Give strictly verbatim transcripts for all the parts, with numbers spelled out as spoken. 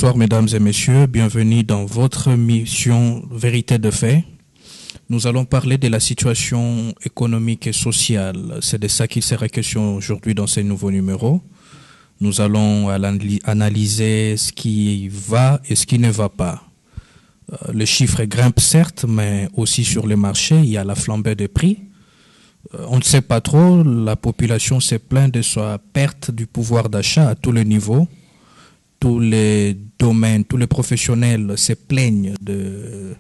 Bonsoir mesdames et messieurs, bienvenue dans votre mission Vérité de fait. Nous allons parler de la situation économique et sociale. C'est de ça qu'il sera question aujourd'hui dans ces nouveaux numéros. Nous allons analyser ce qui va et ce qui ne va pas. Les chiffres grimpent certes, mais aussi sur le marché, il y a la flambée des prix. On ne sait pas trop, la population se plaint de sa perte du pouvoir d'achat à tous les niveaux. Tous les domaines, tous les professionnels se plaignent de,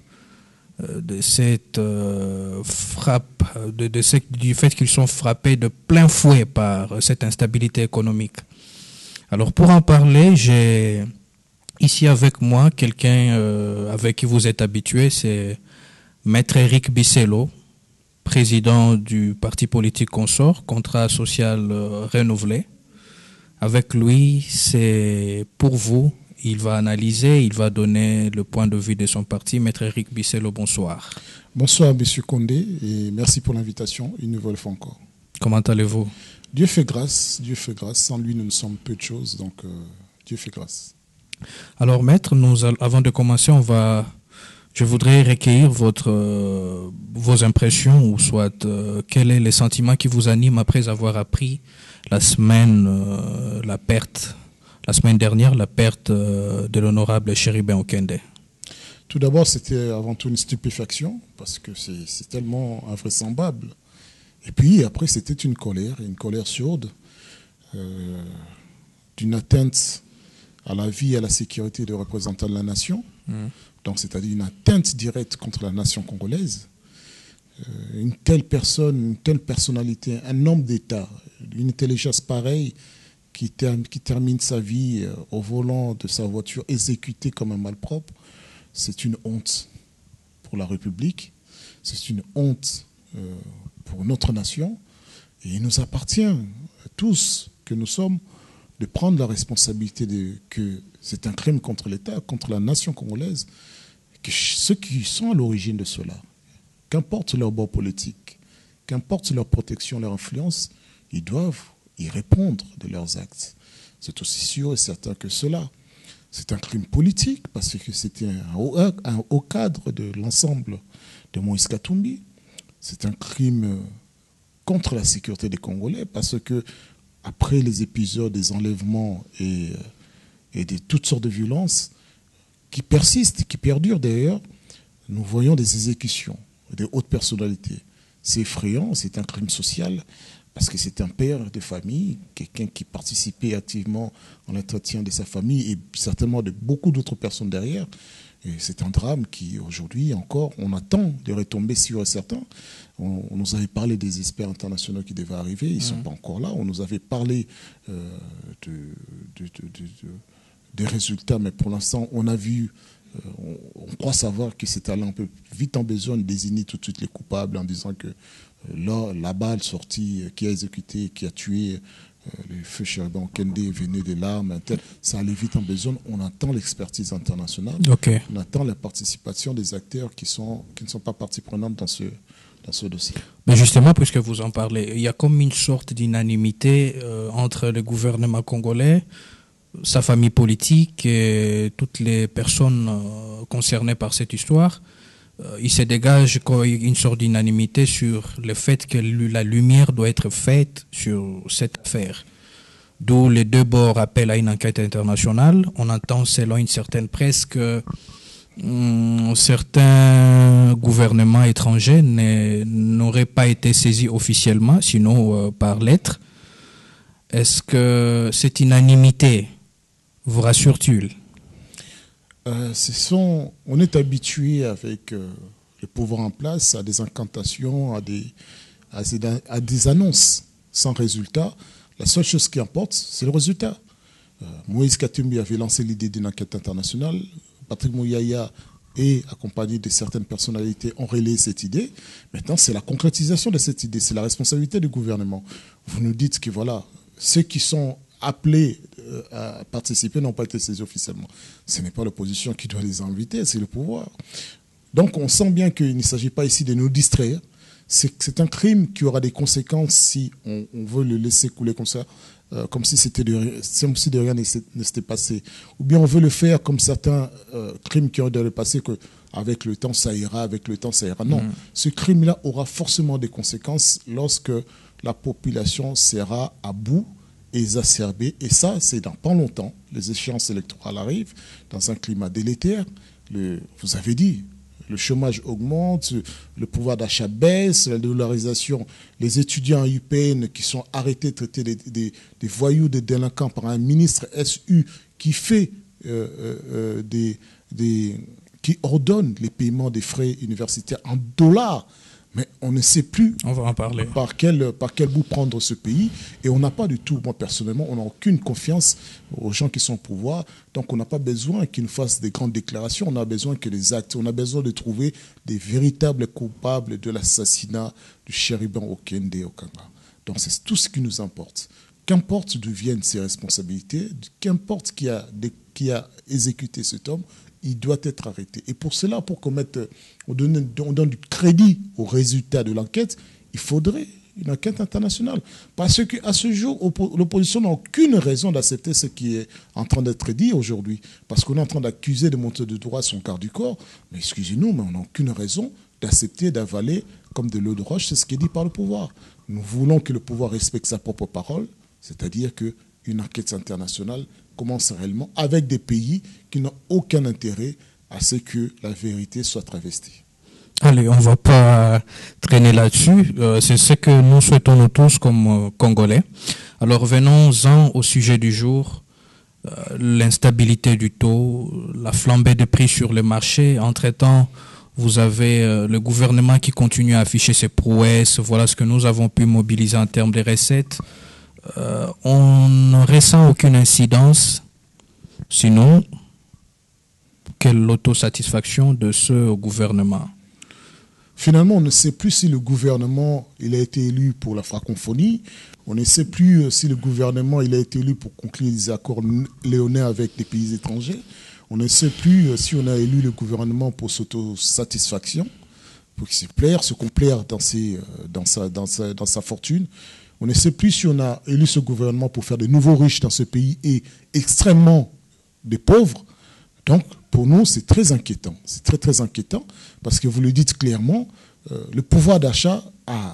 de cette euh, frappe, de, de ce, du fait qu'ils sont frappés de plein fouet par cette instabilité économique. Alors pour en parler, j'ai ici avec moi quelqu'un euh, avec qui vous êtes habitué, c'est Maître Eric Bissello, président du parti politique Consort, Contrat social euh, renouvelé. Avec lui, c'est pour vous, il va analyser, il va donner le point de vue de son parti. Maître Eric Bissello, bonsoir. Bonsoir, Monsieur Condé, et merci pour l'invitation, une nouvelle fois encore. Comment allez-vous? Dieu fait grâce, Dieu fait grâce. Sans lui, nous ne sommes peu de choses, donc euh, Dieu fait grâce. Alors, Maître, nous, avant de commencer, on va, je voudrais recueillir votre, euh, vos impressions, ou soit euh, quel est le sentiment qui vous anime après avoir appris la semaine, euh, la perte, la semaine dernière, la perte euh, de l'honorable Chérubin Okende. Tout d'abord, c'était avant tout une stupéfaction, parce que c'est tellement invraisemblable. Et puis après, c'était une colère, une colère sourde, euh, d'une atteinte à la vie et à la sécurité des représentants de la nation. Mmh. Donc, c'est-à-dire une atteinte directe contre la nation congolaise. Euh, une telle personne, une telle personnalité, un homme d'État, une intelligence pareille qui, ter qui termine sa vie euh, au volant de sa voiture exécutée comme un malpropre, c'est une honte pour la République, c'est une honte euh, pour notre nation, et il nous appartient à tous que nous sommes de prendre la responsabilité de, que c'est un crime contre l'État, contre la nation congolaise, que ceux qui sont à l'origine de cela, qu'importe leur bord politique, qu'importe leur protection, leur influence, ils doivent y répondre de leurs actes. C'est aussi sûr et certain que cela, c'est un crime politique, parce que c'était un haut, un haut cadre de l'ensemble de Moïse Katumbi. C'est un crime contre la sécurité des Congolais, parce que après les épisodes des enlèvements et, et de toutes sortes de violences qui persistent, qui perdurent d'ailleurs, nous voyons des exécutions, des hautes personnalités. C'est effrayant, c'est un crime social, parce que c'est un père de famille, quelqu'un qui participait activement à l'entretien de sa famille et certainement de beaucoup d'autres personnes derrière. Et c'est un drame qui, aujourd'hui encore, on attend de retomber sur certains. On, on nous avait parlé des experts internationaux qui devaient arriver, ils ne sont mmh. pas encore là. On nous avait parlé euh, de, de, de, de, de, des résultats, mais pour l'instant, on a vu, euh, on, on croit savoir que c'est allé un peu vite en besoin de désigner tout de suite les coupables en disant que euh, là, la balle sortie, euh, qui a exécuté, qui a tué euh, le feu Chérubin Okende venait des larmes, ça allait vite en besoin. On attend l'expertise internationale, okay. On attend la participation des acteurs qui, sont, qui ne sont pas partie prenante dans ce, dans ce dossier. Mais justement, puisque vous en parlez, il y a comme une sorte d'unanimité euh, entre le gouvernement congolais, sa famille politique et toutes les personnes euh, concernées par cette histoire. Euh, il se dégage une sorte d'unanimité sur le fait que la lumière doit être faite sur cette affaire. D'où les deux bords appellent à une enquête internationale. On entend, selon une certaine presse, que hum, certains gouvernements étrangers n'auraient pas été saisis officiellement, sinon euh, par lettre. Est-ce que cette unanimité vous rassure-t-il? euh, ce sont, On est habitué avec euh, le pouvoir en place à des incantations, à des, à des, à des annonces sans résultat. La seule chose qui importe, c'est le résultat. Euh, Moïse Katumbi avait lancé l'idée d'une enquête internationale. Patrick Mouyaya et accompagné de certaines personnalités ont relayé cette idée. Maintenant, c'est la concrétisation de cette idée, c'est la responsabilité du gouvernement. Vous nous dites que voilà, ceux qui sont appelés à participer n'ont pas été saisis officiellement. Ce n'est pas l'opposition qui doit les inviter, c'est le pouvoir. Donc on sent bien qu'il ne s'agit pas ici de nous distraire, c'est un crime qui aura des conséquences si on, on veut le laisser couler comme ça, euh, comme si c'était de, comme si de rien ne s'était passé. Ou bien on veut le faire comme certains euh, crimes qui ont dû le passer, que avec le temps ça ira, avec le temps ça ira. Non, mmh. ce crime-là aura forcément des conséquences lorsque la population sera à bout, exacerbée. Et ça, c'est dans pas longtemps. Les échéances électorales arrivent dans un climat délétère. Le, vous avez dit, le chômage augmente, le pouvoir d'achat baisse, la dollarisation. Les étudiants à U P N qui sont arrêtés de traiter des, des, des voyous, des délinquants par un ministre S U qui fait euh, euh, des, des, qui ordonne les paiements des frais universitaires en dollars. Mais on ne sait plus on va en parler. Par, quel, par quel bout prendre ce pays. Et on n'a pas du tout, moi personnellement, on n'a aucune confiance aux gens qui sont au pouvoir. Donc on n'a pas besoin qu'ils nous fassent des grandes déclarations. On a besoin que les actes, on a besoin de trouver des véritables coupables de l'assassinat du chérubin Okende Okanga. Donc c'est tout ce qui nous importe. Qu'importe d'où viennent ces responsabilités, qu'importe qui a, qui a exécuté cet homme, il doit être arrêté. Et pour cela, pour qu'on mette, on donne, on donne du crédit aux résultats de l'enquête, il faudrait une enquête internationale. Parce qu'à ce jour, l'opposition n'a aucune raison d'accepter ce qui est en train d'être dit aujourd'hui. Parce qu'on est en train d'accuser de monter de droit son quart du corps. Mais excusez-nous, mais on n'a aucune raison d'accepter, d'avaler comme de l'eau de roche. C'est ce qui est dit par le pouvoir. Nous voulons que le pouvoir respecte sa propre parole, c'est-à-dire qu'une enquête internationale commence réellement avec des pays qui n'ont aucun intérêt à ce que la vérité soit travestie. Allez, on ne va pas traîner là-dessus. Euh, c'est ce que nous souhaitons nous tous comme euh, Congolais. Alors venons-en au sujet du jour. Euh, l'instabilité du taux, la flambée de prix sur le marché. Entre-temps, vous avez euh, le gouvernement qui continue à afficher ses prouesses. Voilà ce que nous avons pu mobiliser en termes de recettes. Euh, on ne ressent aucune incidence, sinon quelle l'autosatisfaction de ce gouvernement. Finalement, on ne sait plus si le gouvernement il a été élu pour la francophonie, on ne sait plus si le gouvernement il a été élu pour conclure des accords léonins avec des pays étrangers, on ne sait plus si on a élu le gouvernement pour s'autosatisfaction, pour se plaire, se complaire dans, ses, dans, sa, dans, sa, dans sa fortune. On ne sait plus si on a élu ce gouvernement pour faire de nouveaux riches dans ce pays et extrêmement des pauvres. Donc, pour nous, c'est très inquiétant. C'est très, très inquiétant parce que vous le dites clairement, euh, le pouvoir d'achat a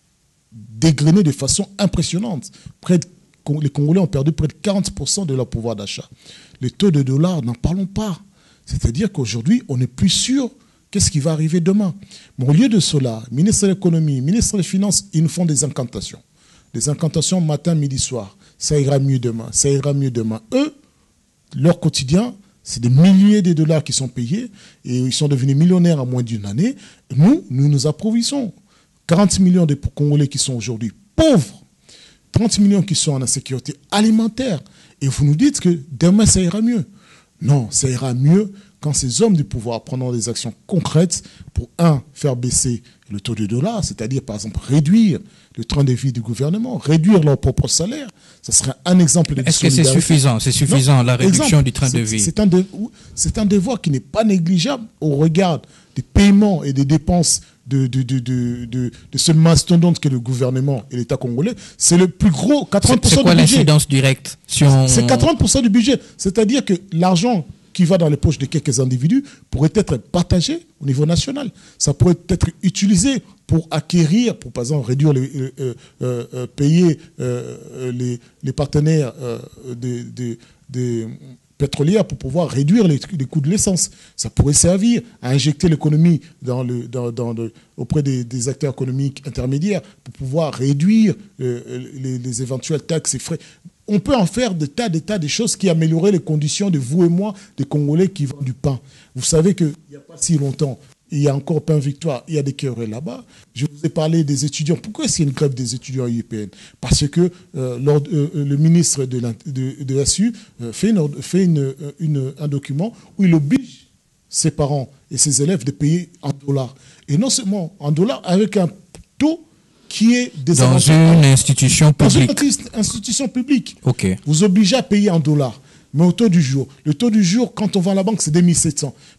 dégrené de façon impressionnante. Près de, les Congolais ont perdu près de quarante pour cent de leur pouvoir d'achat. Les taux de dollars, n'en parlons pas. C'est-à-dire qu'aujourd'hui, on n'est plus sûr qu'est-ce qui va arriver demain. Mais au lieu de cela, ministre de l'économie, ministre des Finances, ils nous font des incantations. Des incantations matin, midi, soir. Ça ira mieux demain, ça ira mieux demain. Eux, leur quotidien, c'est des milliers de dollars qui sont payés et ils sont devenus millionnaires en moins d'une année. Nous, nous nous approvissionnons. quarante millions de Congolais qui sont aujourd'hui pauvres, trente millions qui sont en insécurité alimentaire. Et vous nous dites que demain, ça ira mieux. Non, ça ira mieux quand ces hommes du pouvoir prendront des actions concrètes pour, un, faire baisser le taux de dollar, c'est-à-dire, par exemple, réduire le train de vie du gouvernement, réduire leur propre salaire. Ça serait un exemple de Est-ce que c'est suffisant? C'est suffisant, non, la réduction exemple, du train de vie? C'est un, de, un devoir qui n'est pas négligeable au regard des paiements et des dépenses de, de, de, de, de, de ce mastodonte que le gouvernement et l'État congolais. C'est le plus gros, quatre-vingts pour cent du budget. C'est quoi l'incidence directe si on... C'est quatre-vingts pour cent du budget. C'est-à-dire que l'argent qui va dans les poches de quelques individus pourrait être partagé au niveau national. Ça pourrait être utilisé pour acquérir, pour par exemple réduire, les, euh, euh, euh, payer euh, les, les partenaires euh, des, des, des pétrolières pour pouvoir réduire les, les coûts de l'essence. Ça pourrait servir à injecter l'économie dans le, dans, dans le, auprès des, des acteurs économiques intermédiaires pour pouvoir réduire euh, les, les éventuelles taxes et frais. On peut en faire des tas, des tas de choses qui amélioreraient les conditions de vous et moi, des Congolais qui vendent du pain. Vous savez qu'il n'y a pas si longtemps, il y a encore Pain Victoire, il y a des querelles là-bas. Je vous ai parlé des étudiants. Pourquoi est-ce qu'il y a une grève des étudiants à U P N? Parce que euh, lors, euh, le ministre de, de, de S U euh, fait, une, fait une, une, un document où il oblige ses parents et ses élèves de payer en dollars. Et non seulement en dollars, avec un taux qui est dans une institution publique. Dans une institution publique. Okay. Vous obligez à payer en dollars. Mais au taux du jour. Le taux du jour, quand on va à la banque, c'est deux mille sept cents. Mais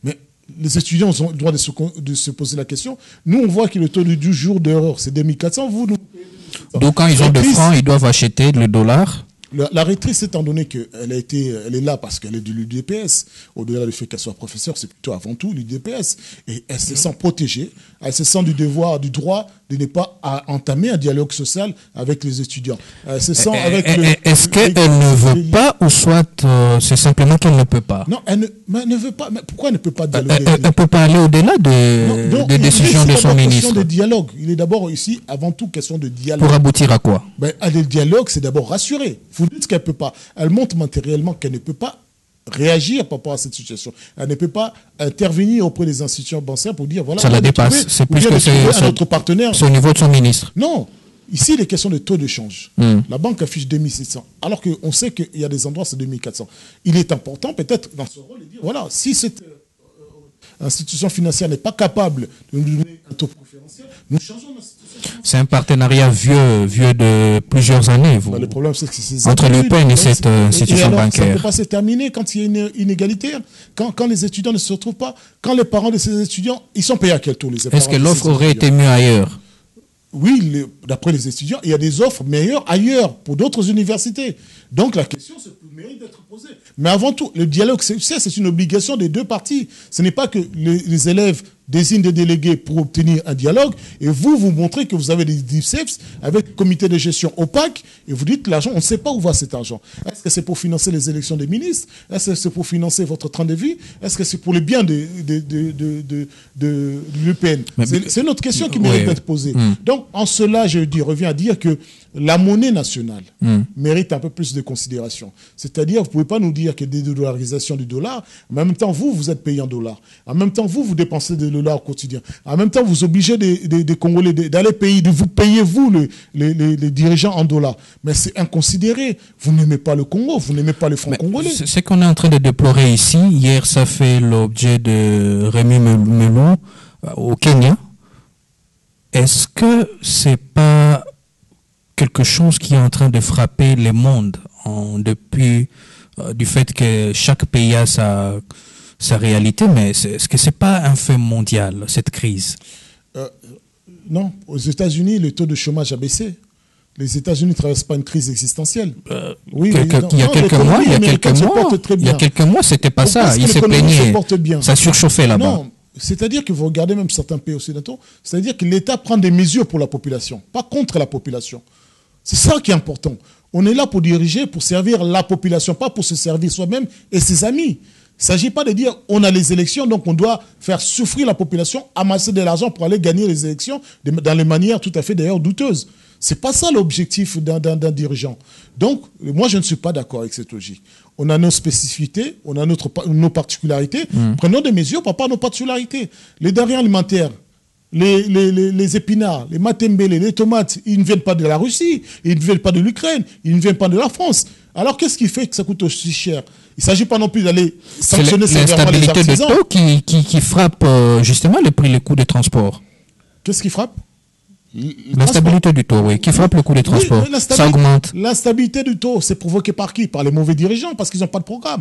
les étudiants ont le droit de se, de se poser la question. Nous, on voit que le taux du jour d'erreur, c'est deux mille quatre cents. Vous, nous... Donc, quand ils ont de francs, ils doivent acheter le dollar. La, la rectrice, étant donné qu'elle a été, elle est là parce qu'elle est de l'U D P S, au-delà du fait qu'elle soit professeure, c'est plutôt avant tout l'U D P S. Et elle se sent protégée, elle se sent du devoir, du droit de ne pas à entamer un dialogue social avec les étudiants. Elle se sent avec le... Est-ce qu'elle ne veut pas ou soit euh, c'est simplement qu'elle ne peut pas? Non, elle ne, mais elle ne veut pas. Mais pourquoi elle ne peut pas dialoguer? Elle ne peut pas aller au-delà de, non, des décisions de son ministre. C'est question de dialogue. Il est d'abord ici, avant tout, question de dialogue. Pour aboutir à quoi? Ben, le dialogue, c'est d'abord rassurer. Vous dites qu'elle ne peut pas. Elle montre matériellement qu'elle ne peut pas réagir par rapport à cette situation. Elle ne peut pas intervenir auprès des institutions bancaires pour dire voilà. Ça la dépasse. C'est plus que c'est notre partenaire. C'est au niveau de son ministre. Non. Ici, il est question de taux de change. Mm. La banque affiche deux mille sept cents, alors qu'on sait qu'il y a des endroits, c'est deux mille quatre cents. Il est important, peut-être, dans ce rôle, de dire voilà, si cette euh, institution financière n'est pas capable de nous donner un taux préférentiel, nous changeons l'institution. C'est un partenariat vieux, vieux de plusieurs années, vous. Ben, le problème, c'est que c'est entre l'U P E N et cette euh, institution et alors, bancaire. Ça ne peut pas se terminer quand il y a une inégalité, quand, quand les étudiants ne se retrouvent pas, quand les parents de ces étudiants, ils sont payés à quel taux, les Est-ce que l'offre aurait été mieux ailleurs? Oui, d'après les étudiants, il y a des offres meilleures ailleurs, pour d'autres universités. Donc la question se mérite d'être posée. Mais avant tout, le dialogue, c'est une obligation des deux parties. Ce n'est pas que les, les élèves désignent des délégués pour obtenir un dialogue, et vous, vous montrez que vous avez des D I C E P S avec comité de gestion opaque, et vous dites l'argent, on ne sait pas où va cet argent. Est-ce que c'est pour financer les élections des ministres? Est-ce que c'est pour financer votre train de vie? Est-ce que c'est pour le bien de, de, de, de, de, de l'U P E N? C'est une autre question qui mérite oui. d'être posée. Mm. Donc, en cela, je dis, reviens à dire que la monnaie nationale mm. mérite un peu plus de considération. C'est-à-dire, vous ne pouvez pas nous dire que des dollarisations du dollar, mais en même temps, vous, vous êtes payé en dollars. En même temps, vous, vous dépensez de dollars au quotidien. En même temps, vous obligez des, des, des Congolais d'aller payer, de vous payer, vous, le, les, les, les dirigeants en dollars. Mais c'est inconsidéré. Vous n'aimez pas le Congo, vous n'aimez pas le franc congolais. C'est ce qu'on est en train de déplorer ici. Hier, ça fait l'objet de Rémi Melou au Kenya. Est-ce que c'est pas quelque chose qui est en train de frapper le monde en, depuis euh, du fait que chaque pays a sa, sa réalité, mais est-ce que c'est pas un fait mondial, cette crise? euh, Non, aux États-Unis, le taux de chômage a baissé. Les États-Unis ne traversent pas une crise existentielle. Euh, oui, quelque, non, il y a non, quelques mois, il y a quelques mois, il y a quelques mois, c'était pas Pourquoi ça. Il se plaignait, ça surchauffait là-bas. Non, c'est-à-dire que vous regardez même certains pays occidentaux, c'est-à-dire que l'État prend des mesures pour la population, pas contre la population. C'est ça qui est important. On est là pour diriger, pour servir la population, pas pour se servir soi-même et ses amis. Il ne s'agit pas de dire on a les élections, donc on doit faire souffrir la population, amasser de l'argent pour aller gagner les élections dans les manières tout à fait d'ailleurs douteuses. Ce n'est pas ça l'objectif d'un dirigeant. Donc, moi, je ne suis pas d'accord avec cette logique. On a nos spécificités, on a notre, nos particularités. Mmh. Prenons des mesures par rapport à nos particularités. Les denrées alimentaires, les, les, les, les épinards, les matembele, les tomates, ils ne viennent pas de la Russie, ils ne viennent pas de l'Ukraine, ils ne viennent pas de la France. Alors, qu'est-ce qui fait que ça coûte aussi cher? Il ne s'agit pas non plus d'aller sanctionner sévèrement les artisans. L'instabilité de taux qui, qui, qui frappe euh, justement le prix, les coûts de transport. Qu'est-ce qui frappe? L'instabilité du taux, oui, qui frappe le coût des transports. Oui, ça augmente. L'instabilité du taux, c'est provoqué par qui? Par les mauvais dirigeants, parce qu'ils n'ont pas de programme.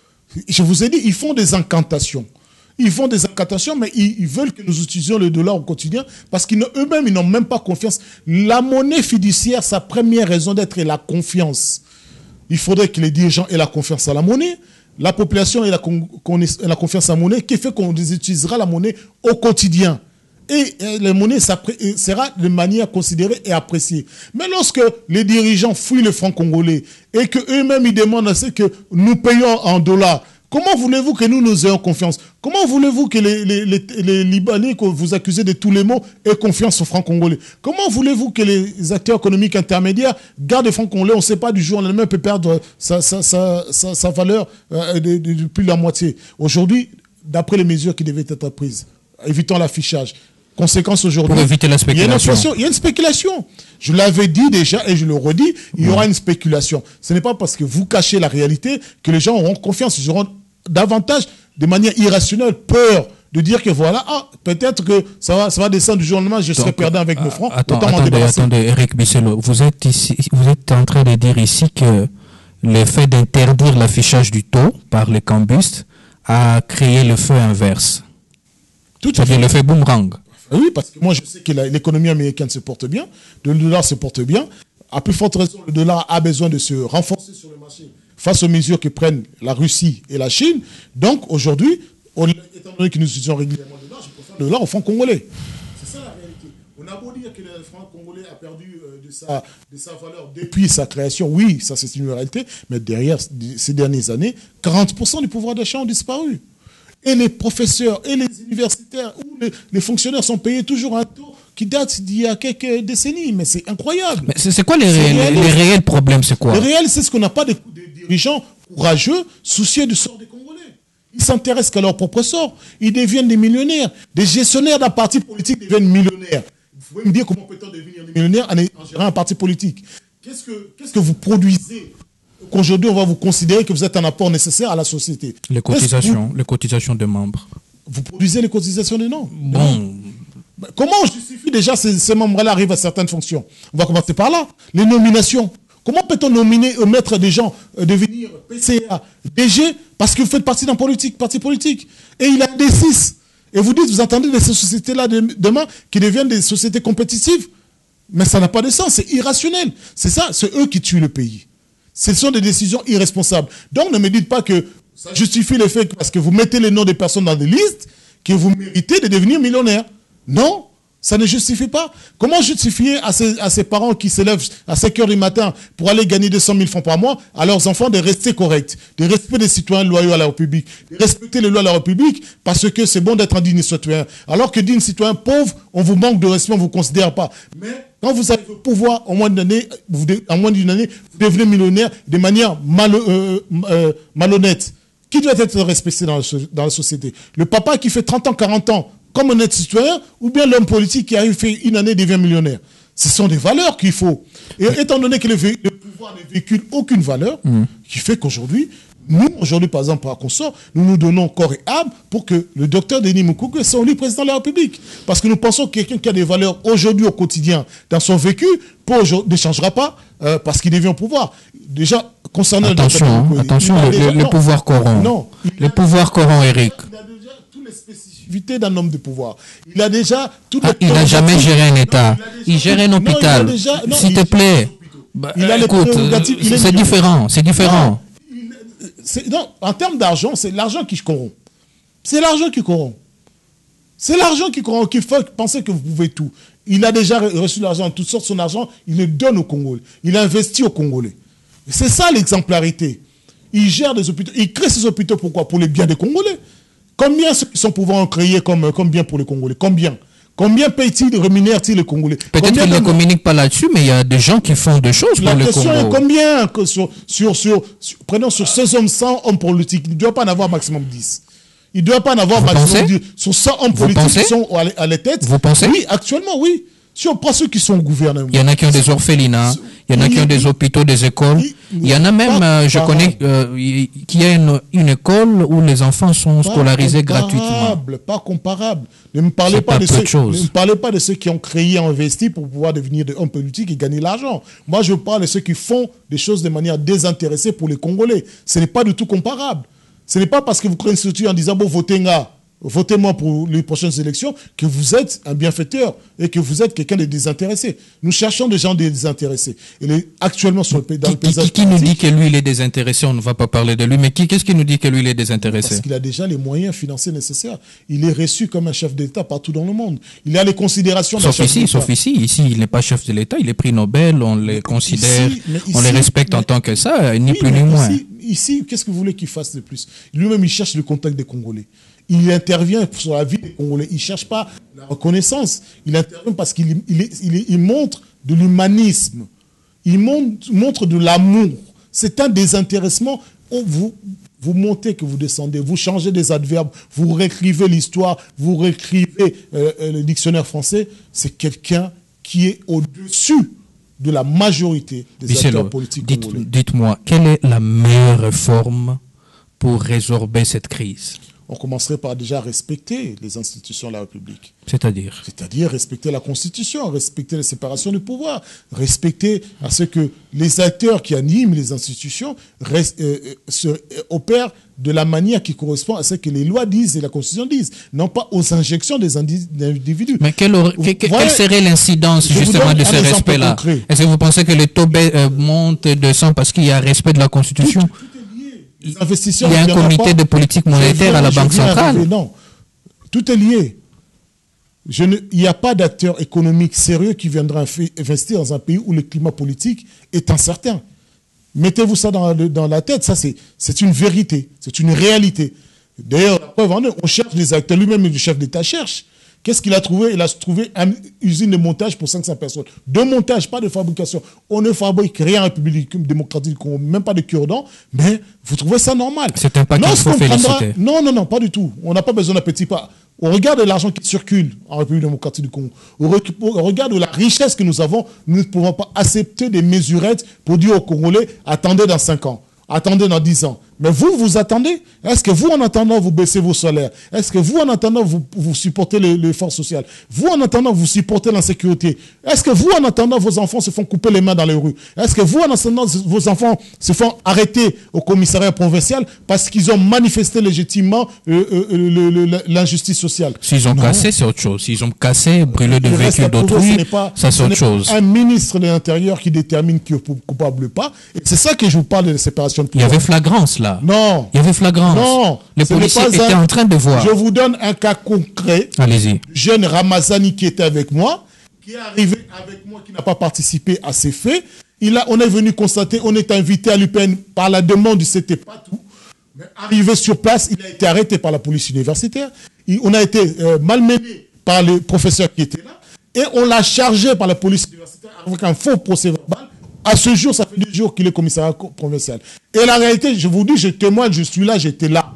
Je vous ai dit, ils font des incantations. Ils font des incantations, mais ils, ils veulent que nous utilisions le dollar au quotidien, parce qu'eux-mêmes, ils n'ont même pas confiance. La monnaie fiduciaire, sa première raison d'être est la confiance. Il faudrait que les dirigeants aient la confiance à la monnaie. La population ait la, con la confiance à la monnaie, qui fait qu'on utilisera la monnaie au quotidien. Et les monnaies sera de manière considérée et appréciée. Mais lorsque les dirigeants fuient le franc congolais et qu'eux-mêmes ils demandent à ce que nous payons en dollars, comment voulez-vous que nous nous ayons confiance? Comment voulez-vous que les, les, les, les Libanais que vous accusez de tous les maux aient confiance au franc congolais? Comment voulez-vous que les acteurs économiques intermédiaires gardent le franc congolais? On ne sait pas, du jour au lendemain, peut perdre sa, sa, sa, sa, sa valeur euh, de, de, de plus de la moitié. Aujourd'hui, d'après les mesures qui devaient être prises, évitons l'affichage. Conséquence aujourd'hui. Pour éviter la spéculation. Il y a une, il y a une spéculation. Je l'avais dit déjà et je le redis, il y aura une spéculation. Ce n'est pas parce que vous cachez la réalité que les gens auront confiance. Ils auront davantage, de manière irrationnelle, peur de dire que voilà, ah, peut-être que ça va, ça va descendre du jour au lendemain, je Donc, serai perdant avec mes francs. Attends, attendez, attendez, Eric Bisselo, vous êtes ici, vous êtes en train de dire ici que le fait d'interdire l'affichage du taux par les cambistes a créé le feu inverse. Tout à fait. L'effet boomerang. Oui, parce que moi, je sais que l'économie américaine se porte bien, le dollar se porte bien. À plus forte raison, le dollar a besoin de se renforcer sur le marché face aux mesures que prennent la Russie et la Chine. Donc, aujourd'hui, étant donné que nous utilisons régulièrement le dollar, je préfère le dollar au franc congolais. C'est ça la réalité. On a beau dire que le franc congolais a perdu euh, de, sa, de sa valeur depuis sa création. Oui, ça c'est une réalité. Mais derrière ces dernières années, quarante pour cent du pouvoir d'achat ont disparu. Et les professeurs et les universitaires ou les, les fonctionnaires sont payés toujours un taux qui date d'il y a quelques décennies. Mais c'est incroyable. Mais c'est quoi les, ré les, les réels problèmes? C'est quoi? Les réels, c'est ce qu'on n'a pas de, de dirigeants courageux, soucieux du sort des Congolais. Ils s'intéressent qu'à leur propre sort. Ils deviennent des millionnaires. Des gestionnaires d'un parti politique deviennent millionnaires. Vous pouvez me dire comment peut-on devenir des millionnaires en, en gérant un parti politique? Qu'est-ce que, qu'est-ce que vous produisez qu'aujourd'hui on va vous considérer que vous êtes un apport nécessaire à la société? Les cotisations, vous, les cotisations des membres. Vous produisez les cotisations des noms? Bon. Non. Comment on justifie déjà ces, ces membres-là arrivent à certaines fonctions? On va commencer par là. Les nominations. Comment peut-on nominer, euh, mettre des gens, euh, devenir P C A, D G, parce que vous faites partie d'un politique, parti politique? Et il a un D six. Et vous dites, vous entendez de ces sociétés-là de, demain qui deviennent des sociétés compétitives? Mais ça n'a pas de sens, c'est irrationnel. C'est ça, c'est eux qui tuent le pays. Ce sont des décisions irresponsables. Donc ne me dites pas que ça justifie le fait que parce que vous mettez les noms des personnes dans des listes, que vous méritez de devenir millionnaire. Non, ça ne justifie pas. Comment justifier à ces, à ces parents qui se lèvent à cinq heures du matin pour aller gagner deux cent mille francs par mois à leurs enfants de rester corrects, de respecter les citoyens loyaux à la République, de respecter les lois de la République parce que c'est bon d'être un digne citoyen. Alors que digne citoyen pauvre, on vous manque de respect, on ne vous considère pas. Mais quand vous avez le pouvoir, en moins d'une année, vous, en moins d'une année, vous devenez millionnaire de manière mal, euh, euh, malhonnête. Qui doit être respecté dans la, dans la société? Le papa qui fait trente ans, quarante ans, comme honnête citoyen, ou bien l'homme politique qui a fait une année et devient millionnaire? Ce sont des valeurs qu'il faut. Et étant donné que le, le pouvoir ne véhicule aucune valeur, mmh. qui fait qu'aujourd'hui, nous, aujourd'hui, par exemple, à Consort, nous nous donnons corps et âme pour que le docteur Denis Mukwege soit élu président de la République. Parce que nous pensons que quelqu'un qui a des valeurs aujourd'hui au quotidien, dans son vécu, pour ne changera pas euh, parce qu'il devient au pouvoir. Déjà, concernant attention, le docteur hein, attention, le, déjà, le, le pouvoir corrompt. Non, le pouvoir corrompt, Eric. Il a déjà toutes les spécificités d'un homme de pouvoir. Il a déjà toutes ah, les... Il n'a jamais géré un État. Non, il, il gère un hôpital. S'il te plaît. Bah, il a écoute, c'est différent. C'est différent. Non, non, en termes d'argent, c'est l'argent qui corrompt. C'est l'argent qui corrompt. C'est l'argent qui corrompt, qui fait penser que vous pouvez tout. Il a déjà reçu l'argent, toute sorte son argent, il le donne aux Congolais. Il investit aux Congolais. C'est ça l'exemplarité. Il gère des hôpitaux. Il crée ces hôpitaux pourquoi? Pour les biens des Congolais. Combien ceux qui sont pouvoir créer comme, comme bien pour les Congolais? Combien? Combien paye-t-il, rémunère-t-il les Congolais? Peut-être qu'il ne communique pas là-dessus, mais il y a des gens qui font des choses pour le Congo. La question est combien que sur, sur, sur, sur, prenons sur seize hommes, cent hommes politiques, il ne doit pas en avoir maximum dix. Il ne doit pas en avoir Vous maximum pensez? dix. Sur cent hommes politiques pensez? qui sont à la tête. Vous pensez? Oui, actuellement, oui. Si on prend ceux qui sont au gouvernement. Il y en a qui ont des orphelinats, il y en a qui ont des hôpitaux, des écoles. Il y en a même, euh, je connais, euh, qui a une, une école où les enfants sont scolarisés gratuitement. Pas comparable. Ne me parlez pas, pas de ceux, ne me parlez pas de ceux qui ont créé, investi pour pouvoir devenir des hommes politiques et gagner l'argent. Moi, je parle de ceux qui font des choses de manière désintéressée pour les Congolais. Ce n'est pas du tout comparable. Ce n'est pas parce que vous créez une structure en disant, bon, votez là. Votez-moi pour les prochaines élections, que vous êtes un bienfaiteur et que vous êtes quelqu'un de désintéressé. Nous cherchons des gens désintéressés. Et les, actuellement, sur le pays, dans qui, le paysage qui, qui nous dit que lui, il est désintéressé? On ne va pas parler de lui, mais qui, qu'est-ce qui nous dit que lui, il est désintéressé? Parce qu'il a déjà les moyens financiers nécessaires. Il est reçu comme un chef d'État partout dans le monde. Il a les considérations d'un chef d'État. Sauf ici, ici, il n'est pas chef de l'État, il est prix Nobel, on les considère, ici, ici, on les respecte mais, en tant que ça, ni oui, plus ni moins. Ici, ici qu'est-ce que vous voulez qu'il fasse de plus? Lui-même, il cherche le contact des Congolais. Il intervient sur la vie des Congolais. Il ne cherche pas la reconnaissance. Il intervient parce qu'il il, il, il montre de l'humanisme. Il montre, montre de l'amour. C'est un désintéressement où vous, vous montez que vous descendez. Vous changez des adverbes. Vous réécrivez l'histoire. Vous réécrivez euh, le dictionnaire français. C'est quelqu'un qui est au-dessus de la majorité des Michel, acteurs politiques congolais. Dites-moi, quelle est la meilleure réforme pour résorber cette crise? on commencerait par déjà respecter les institutions de la République. C'est-à-dire C'est-à-dire respecter la Constitution, respecter la séparation du pouvoir, respecter à ce que les acteurs qui animent les institutions restent, euh, se, euh, opèrent de la manière qui correspond à ce que les lois disent et la Constitution disent, non pas aux injections des individus. Mais quelle, aura, que, que, quelle serait l'incidence justement de ce respect-là? Est-ce que vous pensez que les taux euh, montent et descendent parce qu'il y a respect de la Constitution? Tout, tout est lié. Les investisseurs, il y a un comité pas, de politique monétaire viens, à la Banque centrale. Arriver, non, tout est lié. Je ne, il n'y a pas d'acteur économique sérieux qui viendra investir dans un pays où le climat politique est incertain. Mettez-vous ça dans, dans la tête, ça c'est une vérité, c'est une réalité. D'ailleurs, la preuve en est, on cherche des acteurs, lui-même le chef d'État cherche. Qu'est-ce qu'il a trouvé? Il a trouvé une usine de montage pour cinq cents personnes. De montage, pas de fabrication. On ne fabrique rien en République démocratique, même pas de cure-dent, mais vous trouvez ça normal? C'est un pas qu'il faut féliciter. Non, non, non, pas du tout. On n'a pas besoin d'un petit pas. On regarde l'argent qui circule en République démocratique du Congo. On regarde la richesse que nous avons. Nous ne pouvons pas accepter des mesurettes pour dire aux Congolais, attendez dans cinq ans, attendez dans dix ans. Mais vous, vous attendez? Est-ce que vous, en attendant, vous baissez vos salaires? Est-ce que vous, en attendant, vous, vous supportez l'effort social? Vous, en attendant, vous supportez l'insécurité? Est-ce que vous, en attendant, vos enfants se font couper les mains dans les rues? Est-ce que vous, en attendant, vos enfants se font arrêter au commissariat provincial parce qu'ils ont manifesté légitimement euh, euh, l'injustice sociale? S'ils ont non. cassé, c'est autre chose. S'ils ont cassé, brûlé de véhicules d'autrui, ça c'est autre chose. Un ministre de l'Intérieur qui détermine qui est coupable ou pas. C'est ça que je vous parle de la séparation de pouvoir. Il y avait flagrance là. Non. Il y avait flagrance. Non. Les policiers étaient un... en train de voir. Je vous donne un cas concret. Allez-y. Jeune Ramazani qui était avec moi, qui est arrivé avec moi, qui n'a pas participé à ces faits. Il a, on est venu constater, on est invité à l'U P N par la demande du C T Patou. Mais arrivé sur place, il a été arrêté par la police universitaire. Il, on a été euh, malmené par les professeurs qui étaient là. Et on l'a chargé par la police universitaire avec un faux procès verbal. À ce jour, ça fait deux jours qu'il est commissariat provincial. Et la réalité, je vous dis, je témoigne, je suis là, j'étais là.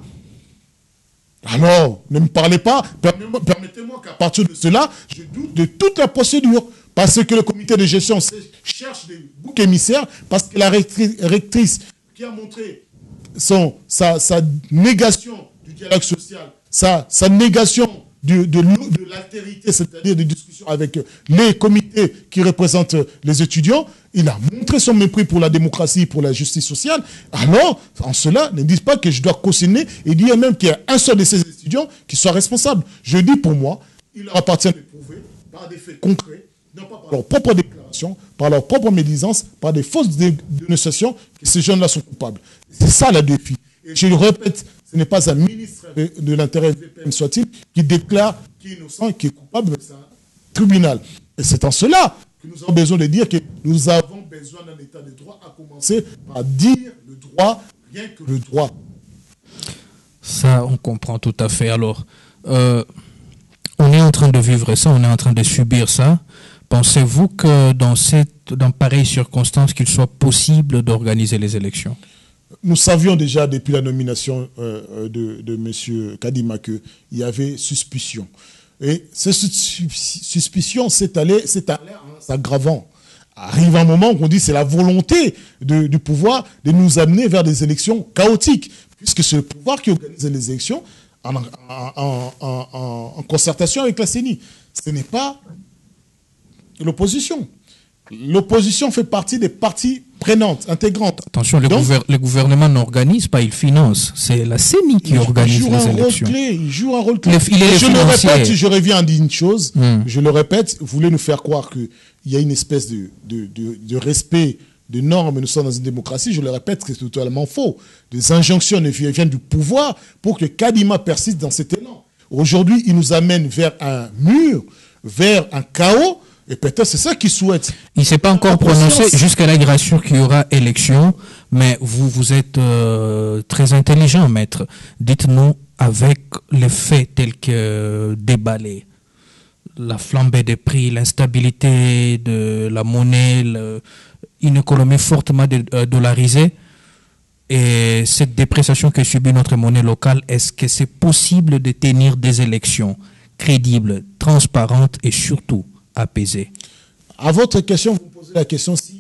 Alors, ne me parlez pas, permettez-moi qu'à partir de cela, je doute de toute la procédure. Parce que le comité de gestion cherche des boucs émissaires, parce que la rectrice qui a montré son, sa, sa négation du dialogue social, sa, sa négation de, de, de l'altérité, c'est-à-dire des discussions avec les comités qui représentent les étudiants, il a montré son mépris pour la démocratie, pour la justice sociale. Alors, en cela, ne dites pas que je dois cautionner et dire même qu'il y a un seul de ces étudiants qui soit responsable. Je dis pour moi, il leur appartient de prouver par des faits concrets, non pas par leur propre déclaration, par leur propre médisance, par des fausses dénonciations, que ces jeunes-là sont coupables. C'est ça le défi. Et je le répète, ce n'est pas un ministre de l'intérêt V P M soit-il qui déclare qui est innocent et qui est coupable, c'est un tribunal. Et c'est en cela que nous avons besoin de dire que nous avons besoin d'un état de droit, à commencer par dire le droit, rien que le droit. Ça, on comprend tout à fait. Alors, euh, on est en train de vivre ça, on est en train de subir ça. Pensez-vous que dans, cette, dans pareilles circonstances, qu'il soit possible d'organiser les élections? Nous savions déjà depuis la nomination euh, de, de M. Kadima qu'il y avait suspicion. Et cette suspicion s'est allée, s'est allée en s'aggravant. Arrive un moment où on dit que c'est la volonté de, du pouvoir de nous amener vers des élections chaotiques, puisque c'est le pouvoir qui organise les élections en, en, en, en, en concertation avec la C E N I. Ce n'est pas l'opposition. L'opposition fait partie des parties prenantes, intégrantes. Attention, le, Donc, gouver le gouvernement n'organise pas, il finance. C'est la C E N I qui organise les élections. Clé, il joue un rôle clé. Le, il est je le le répète, je reviens à dire une chose. Mm. Je le répète, vous voulez nous faire croire qu'il y a une espèce de, de, de, de respect de normes, nous sommes dans une démocratie. Je le répète, c'est totalement faux. Des injonctions viennent du pouvoir pour que Kadima persiste dans cet élan. Aujourd'hui, il nous amène vers un mur, vers un chaos. Et peut-être c'est ça qu'il souhaite. Il ne s'est pas encore prononcé. Jusqu'à là, il rassure qu'il y aura élection. Mais vous, vous êtes euh, très intelligent, maître. Dites-nous, avec les faits tels que euh, déballés, la flambée des prix, l'instabilité de la monnaie, le, une économie fortement de, euh, dollarisée, et cette dépréciation que subit notre monnaie locale, est-ce que c'est possible de tenir des élections crédibles, transparentes et surtout apaisé? À votre question, vous posez la question si,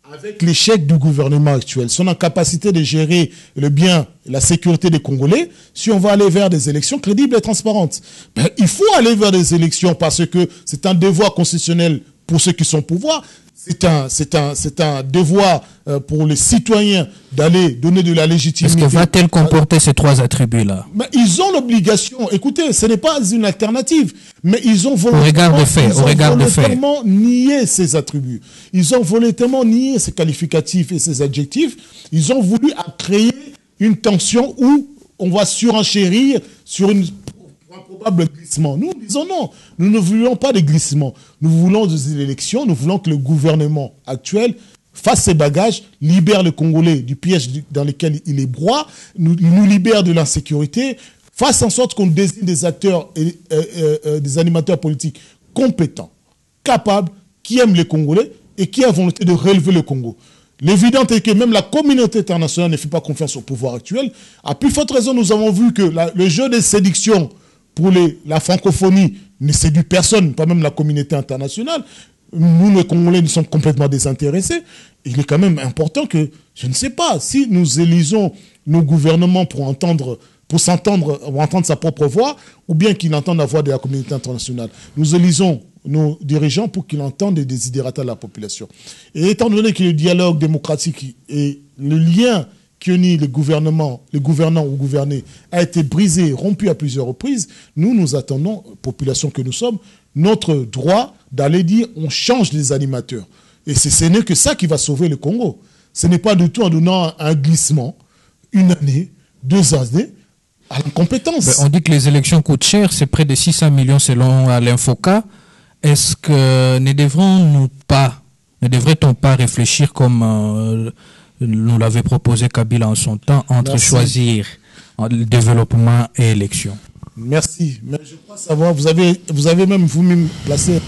avec l'échec du gouvernement actuel, son incapacité de gérer le bien et la sécurité des Congolais, si on va aller vers des élections crédibles et transparentes. Ben, il faut aller vers des élections parce que c'est un devoir constitutionnel pour ceux qui sont au pouvoir. C'est un, c'est un, c'est un devoir euh, pour les citoyens d'aller donner de la légitimité. Est-ce que va-t-elle comporter ces trois attributs-là? Mais ils ont l'obligation. Écoutez, ce n'est pas une alternative, mais ils ont volontairement, au regard de fait, ils ont au regard de fait. volontairement nié ces attributs. Ils ont volontairement nié ces qualificatifs et ces adjectifs. Ils ont voulu créer une tension où on va surenchérir sur une un probable glissement. Nous disons non, nous ne voulons pas de glissement. Nous voulons des élections, nous voulons que le gouvernement actuel fasse ses bagages, libère le Congolais du piège dans lequel il est broie, nous, nous libère de l'insécurité, fasse en sorte qu'on désigne des acteurs et euh, euh, des animateurs politiques compétents, capables, qui aiment les Congolais et qui ont volonté de relever le Congo. L'évident est que même la communauté internationale ne fait pas confiance au pouvoir actuel. À plus forte raison, nous avons vu que la, le jeu de séduction pour les, la francophonie ne séduit personne, pas même la communauté internationale. Nous, les Congolais, nous sommes complètement désintéressés. Il est quand même important que, je ne sais pas, si nous élisons nos gouvernements pour entendre, pour s'entendre, pour entendre sa propre voix, ou bien qu'ils entendent la voix de la communauté internationale. Nous élisons nos dirigeants pour qu'ils entendent les désidérata de la population. Et étant donné que le dialogue démocratique et le lien qui unit les gouvernements, les gouvernants ou gouvernés, a été brisé, rompu à plusieurs reprises, nous, nous attendons, population que nous sommes, notre droit d'aller dire on change les animateurs. Et ce n'est que ça qui va sauver le Congo. Ce n'est pas du tout en donnant un glissement, une année, deux années, à l'incompétence. Ben, on dit que les élections coûtent cher, c'est près de six cents millions selon l'Infoca. Est-ce que ne devrons-nous pas, ne devrait-on pas réfléchir comme euh, nous l'avait proposé Kabila en son temps, entre Merci. choisir le développement et élection? Merci. Mais je crois savoir, vous avez, vous avez même vous-même placé.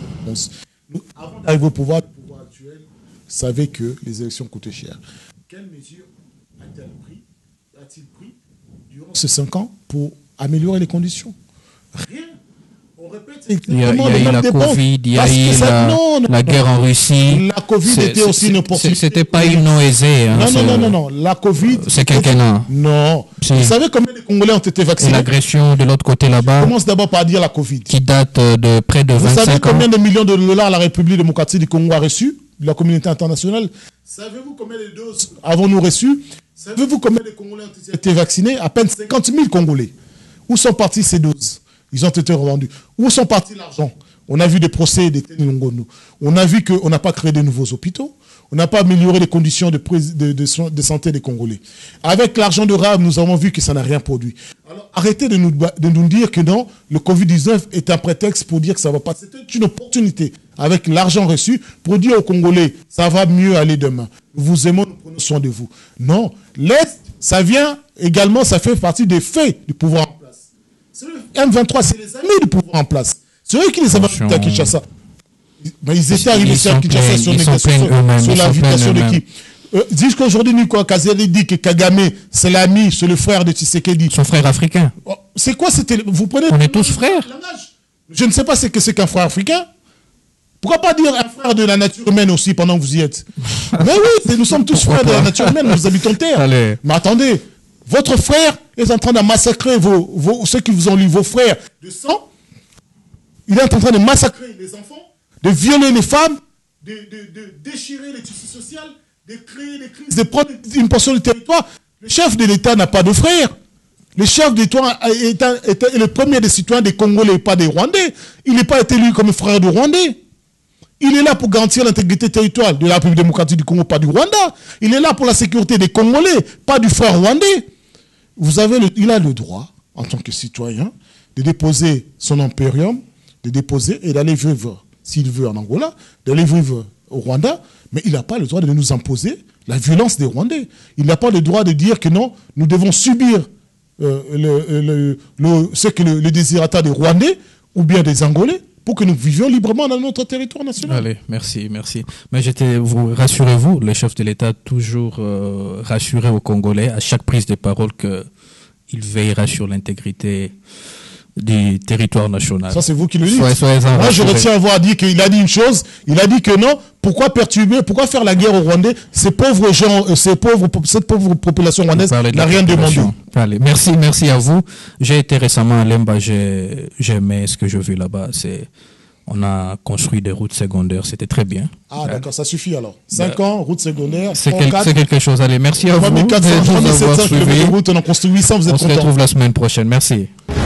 Avant d'arriver au pouvoir, le pouvoir actuel savait que les élections coûtaient cher. Quelles mesures a-t-il pris, a-t-il pris durant ces cinq ans pour améliorer les conditions? Rien. On répète, il y a, il y a eu la dépenses. Covid, il y a eu la, non, non, la guerre non. en Russie. La Covid était aussi une opportunité. C'était pas une non aisée. Hein, non, non, non, non, non. La Covid. C'est quinquennat. Non. Vous savez combien de Congolais ont été vaccinés? L'agression de l'autre côté là-bas. Je commence d'abord par dire la Covid. Qui date de près de vingt-cinq ans. Vous savez combien de millions de dollars la République démocratique du Congo a reçu de la communauté internationale? Savez-vous combien de doses avons-nous reçues? Savez-vous combien de Congolais ont été vaccinés? À peine cinquante mille Congolais. Où sont parties ces doses? Ils ont été revendus. Où sont partis l'argent? On a vu des procès des Ténilongono. On a vu qu'on n'a pas créé de nouveaux hôpitaux. On n'a pas amélioré les conditions de, de, de, de santé des Congolais. Avec l'argent de R A B, nous avons vu que ça n'a rien produit. Alors arrêtez de nous, de nous dire que non, le Covid dix-neuf est un prétexte pour dire que ça ne va pas. C'était une opportunité, avec l'argent reçu, pour dire aux Congolais, ça va mieux aller demain. Nous vous aimons, nous prenons soin de vous. Non, l'Est, ça vient également, ça fait partie des faits du pouvoir en place. Le M vingt-trois, c'est les amis du pouvoir en place. C'est eux qui les avaient invités à Kinshasa. Mais ils étaient arrivés à Kinshasa sur, sur l'invitation de qui euh, Jusqu'à aujourd'hui, Nicolas Kazeli dit que Kagame, c'est l'ami, c'est le frère de Tshisekedi. Son frère africain. Oh, c'est quoi c'était Vous prenez. On est tous frères. Je ne sais pas ce que c'est qu'un frère africain. Pourquoi pas dire un frère de la nature humaine aussi pendant que vous y êtes? Mais oui, nous sommes tous frères de la nature humaine, nous habitons Terre. Allez. Mais attendez. Votre frère est en train de massacrer vos, vos, ceux qui vous ont lu, vos frères de sang. Il est en train de massacrer les enfants, de violer les femmes, de, de, de déchirer les tissus sociaux, de créer des crises, de prendre une portion du territoire. Le chef de l'État n'a pas de frère. Le chef de l'État est, est, est le premier des citoyens des Congolais, pas des Rwandais. Il n'est pas été élu comme frère de Rwandais. Il est là pour garantir l'intégrité territoriale de la République démocratique du Congo, pas du Rwanda. Il est là pour la sécurité des Congolais, pas du frère rwandais. Vous avez le, il a le droit, en tant que citoyen, de déposer son impérium, de déposer et d'aller vivre, s'il veut en Angola, d'aller vivre au Rwanda, mais il n'a pas le droit de nous imposer la violence des Rwandais. Il n'a pas le droit de dire que non, nous devons subir euh, le, le, le, ce que le, le désirata des Rwandais ou bien des Angolais pour que nous vivions librement dans notre territoire national. Allez, merci, merci. Mais j'étais, vous rassurez-vous, le chef de l'État a toujours euh, rassuré aux Congolais à chaque prise de parole qu'il veillera sur l'intégrité du territoire national. Ça, c'est vous qui le dites. Soyez, soyez Moi, je retiens avoir dit qu'il a dit une chose. Il a dit que non. Pourquoi perturber, pourquoi faire la guerre aux Rwandais? Ces pauvres gens, ces pauvres, cette pauvre population rwandaise n'a rien demandé. Allez, merci, merci à vous. J'ai été récemment à Lemba, j'ai aimé ce que j'ai vu là-bas. C'est, on a construit des routes secondaires, c'était très bien. Ah, d'accord, ça suffit alors. Cinq ans, route secondaire. C'est quel, quelque chose. Allez, merci à vous. trois mille quatre cents, trois mille sept cents kilomètres de route, on en construit huit cents, vous êtes contents. On se retrouve la semaine prochaine. Merci.